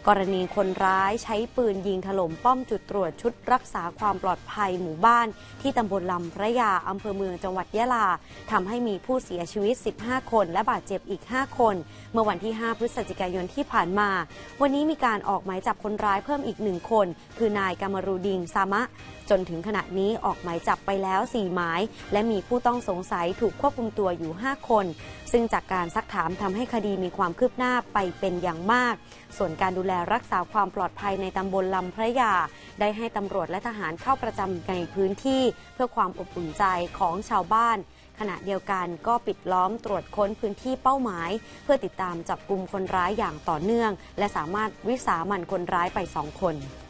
กรณีคนร้ายใช้ปืนยิงถล่มป้อมจุดตรวจชุดรักษาความปลอดภัยหมู่บ้านที่ตำบลลำพระยาอำเภอเมืองจังหวัดยะลาทำให้มีผู้เสียชีวิต15คนและบาดเจ็บอีก5คนเมื่อวันที่5พฤศจิกายนที่ผ่านมาวันนี้มีการออกหมายจับคนร้ายเพิ่มอีก1คนคือนายกามรูดิงซามะจนถึงขณะนี้ออกหมายจับไปแล้ว4หมายและมีผู้ต้องสงสัยถูกควบคุมตัวอยู่5คนซึ่งจากการซักถามทำให้คดีมีความคืบหน้าไปเป็นอย่างมากส่วนการดูแลรักษาความปลอดภัยในตำบลลำพระยาได้ให้ตำรวจและทหารเข้าประจำในพื้นที่เพื่อความอบอุ่นใจของชาวบ้านขณะเดียวกันก็ปิดล้อมตรวจค้นพื้นที่เป้าหมายเพื่อติดตามจับกุมคนร้ายอย่างต่อเนื่องและสามารถวิสามันคนร้ายไป2คน